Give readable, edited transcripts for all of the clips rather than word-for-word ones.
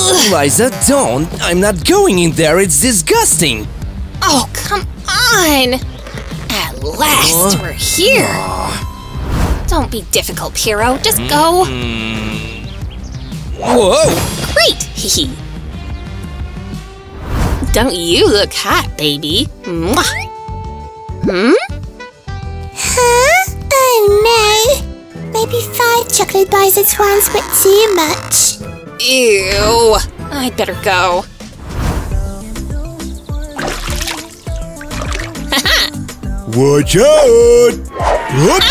Liza, don't! I'm not going in there, it's disgusting! Oh, come on! At last, we're here! Don't be difficult, Piro. Just go. Whoa! Great! Hee. Don't you look hot, baby? Mwah. Huh? Oh no! Maybe 5 chocolate bars at once, but too much. Ew. I'd better go. Watch out! What?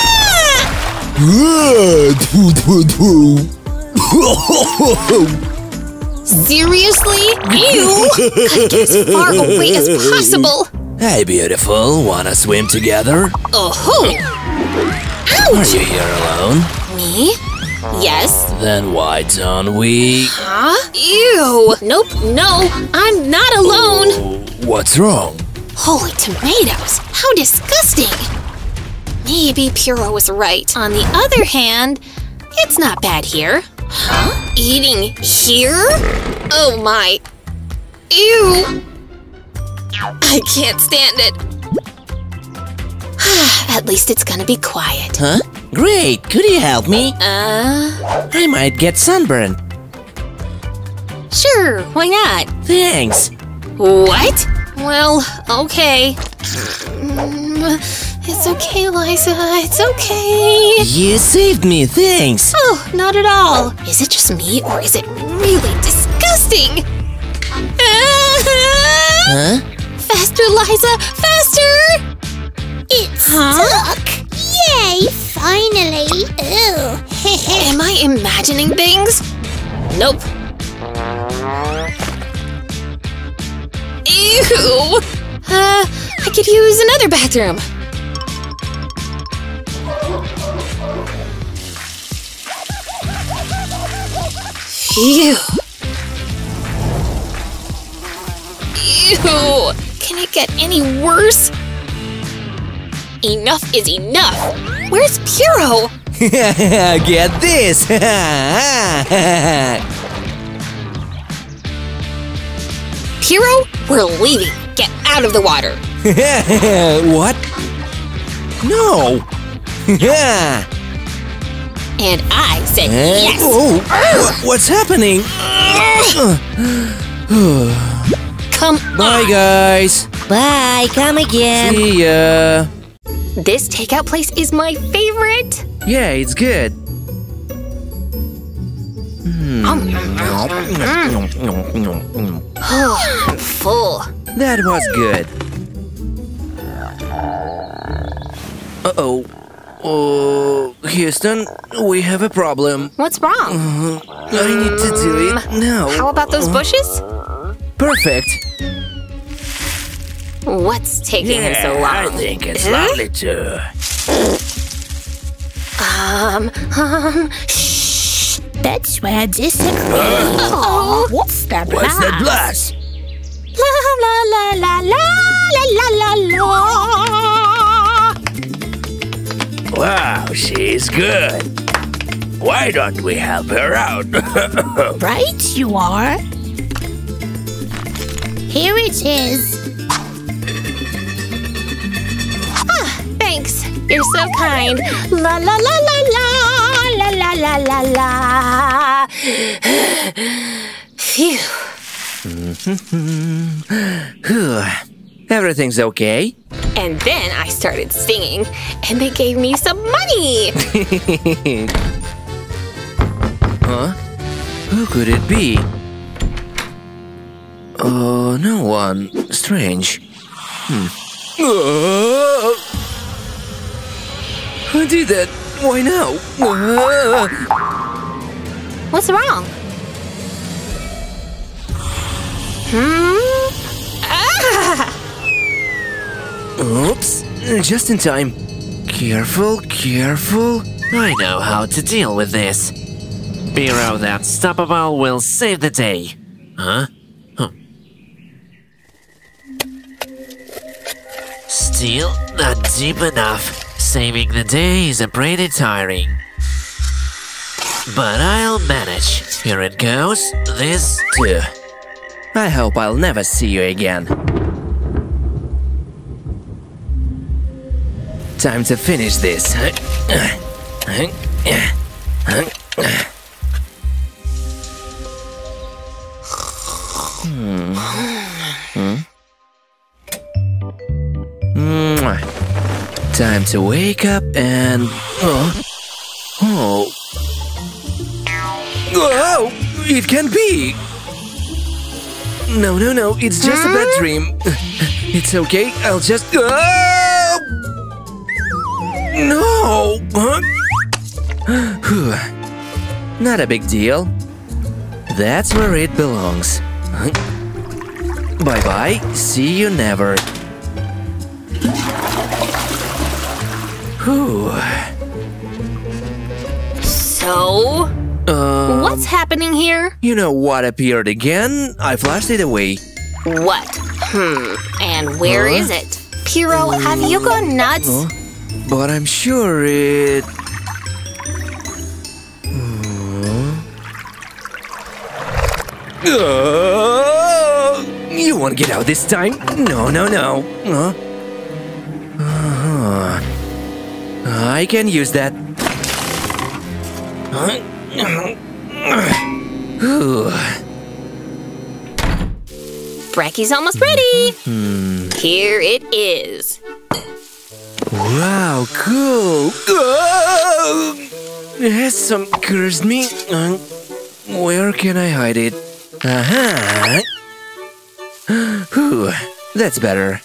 Seriously? Ew! Gotta get as far away as possible. Hey, beautiful. Wanna swim together? Oh-ho! Are Ouch! you here alone? Me? Yes. Then why don't we… Huh? Ew! Nope, no, I'm not alone! Oh, what's wrong? Holy tomatoes! How disgusting! Maybe Piro was right. On the other hand, it's not bad here. Huh? Eating here? Oh my. Ew! I can't stand it. At least it's gonna be quiet. Huh? Great! Could you help me? I might get sunburned. Sure, why not? Thanks! What? Well, okay. It's okay, Liza, it's okay. You saved me, thanks! Oh, not at all. Is it just me, or is it really disgusting? Huh? Faster, Liza, faster! It's stuck! Yay, finally! Ew. Am I imagining things? Nope. Ew! I could use another bathroom. Phew. Ew! Can it get any worse? Enough is enough! Where's Piro? Get this! Piro, we're leaving. Get out of the water. What? No! And I said yes. Oh, what's happening? Come Bye, on. guys. Bye, come again. See ya. This takeout place is my favorite. Yeah, it's good. Oh, I'm full. That was good. Uh-oh. Oh, Houston, we have a problem. What's wrong? I need to do it now. How about those bushes? Perfect. What's taking him so long? I think it's lovely too. Shh. That's where I disagree. Oh. What's that What's that blast? La la la la la la la la. Wow, she's good. Why don't we help her out? Right, you are. Here it is. Thanks. You're so kind. La la la la la la la la la la. Phew. Everything's okay? And then I started singing, and they gave me some money. Huh? Who could it be? Oh, no one. Strange. Who did that? Why now? What's wrong? Ah! Oops, just in time. Careful, careful. I know how to deal with this. Piro, that stoppable will save the day. Huh? Still not deep enough. Saving the day is pretty tiring. but I'll manage. Here it goes. This too. I hope I'll never see you again. Time to finish this. Time to wake up and... Oh, it can't be! No, it's just a bad dream. It's okay, I'll just... No! Not a big deal. That's where it belongs. Bye-bye, see you never. So? What's happening here? You know what appeared again? I flashed it away. What? And where is it? Piro, have you gone nuts? But I'm sure it... You won't get out this time. No. I can use that. Brecky's almost ready. Here it is. Wow, cool. Has some cursed me. Where can I hide it? Aha. That's better.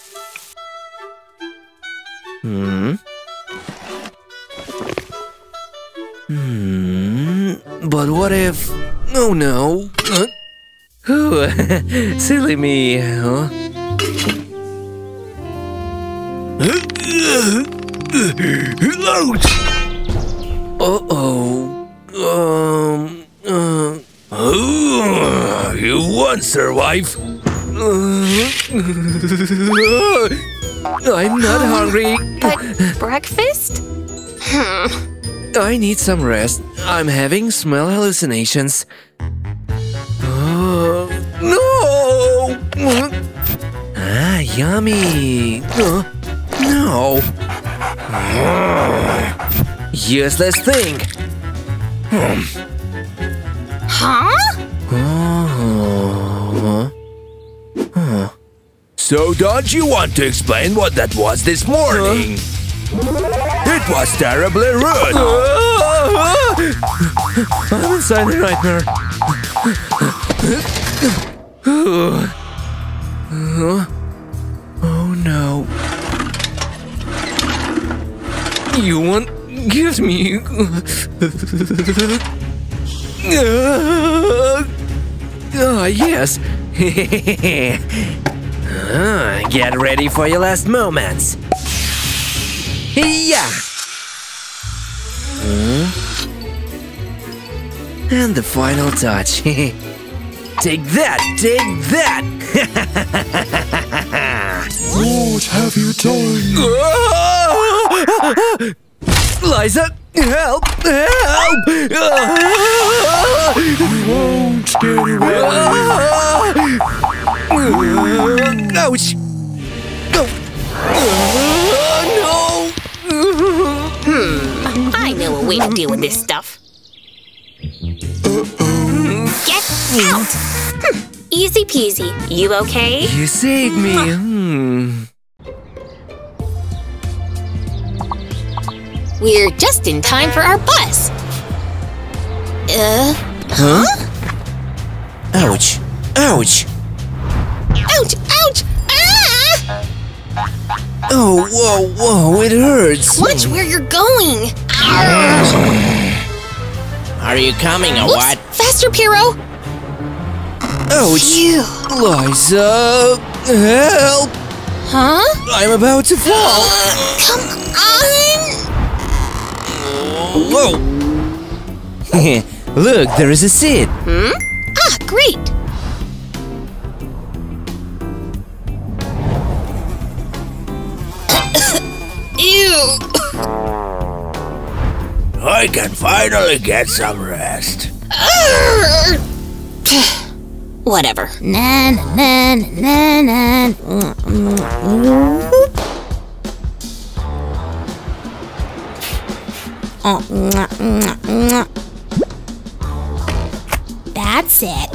But what if... Oh no. Silly me, huh? Ouch! You won't survive. I'm not hungry. But breakfast? I need some rest. I'm having smell hallucinations. No! Ah, yummy. No. Useless thing. Huh? So don't you want to explain what that was this morning? It was terribly rude. I'm inside a nightmare. Oh no. You won't give me... Yes. Get ready for your last moments. Yeah. And the final touch. Take that! Take that! What have you done? Liza, help! Help! You won't get away. Ouch! No! I know a way to deal with this stuff. Get out! Easy peasy. You okay? You saved me. We're just in time for our bus. Huh? Ouch! Ouch! Ouch! Ouch! Ah! Oh, whoa, it hurts. Watch where you're going. Are you coming or Whoops. what? Faster, Piro. Ouch! Phew. Liza, help! Huh? I'm about to fall. Come on. Whoa! Look, there is a seat. Ah, great. Ew. I can finally get some rest. Whatever. Na na na na na. That's it.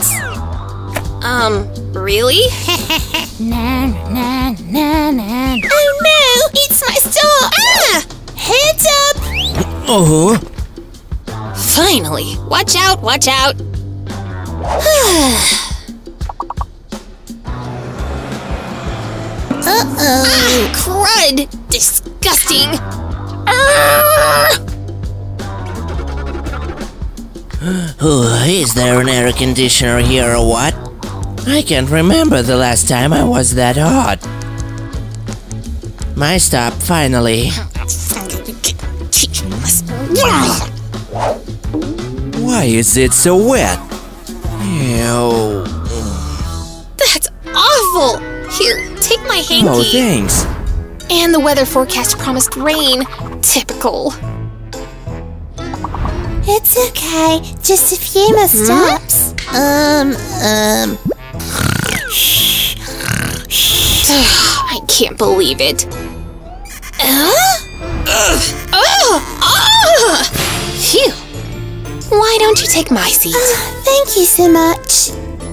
Really? Na na na na. Oh no! It's my star! Ah! Heads up! Oh, Finally! Watch out! Watch out! Uh-oh. Crud! Disgusting! Ah! Is there an air conditioner here or what? I can't remember the last time I was that hot. My stop, finally. why is it so wet? Ew. That's awful! Here, take my hanky. Oh, thanks. And the weather forecast promised rain. Typical. It's okay. Just a few more stops. I can't believe it. Phew. Why don't you take my seat? Thank you so much.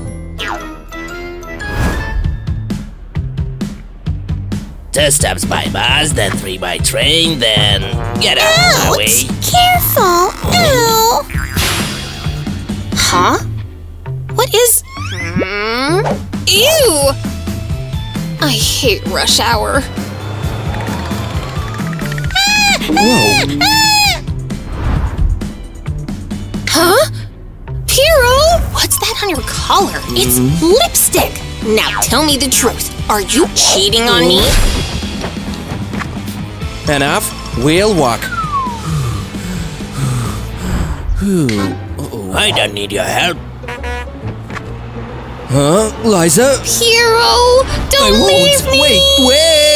2 stops by bus, then 3 by train, then get out of my way. Careful. Ow. Huh? What is... Ew! I hate rush hour. Whoa. Huh? Piro? What's that on your collar? It's lipstick! Now tell me the truth. Are you cheating on me? Enough. We'll walk. I don't need your help. Huh? Liza? Piro! Don't leave me! Wait!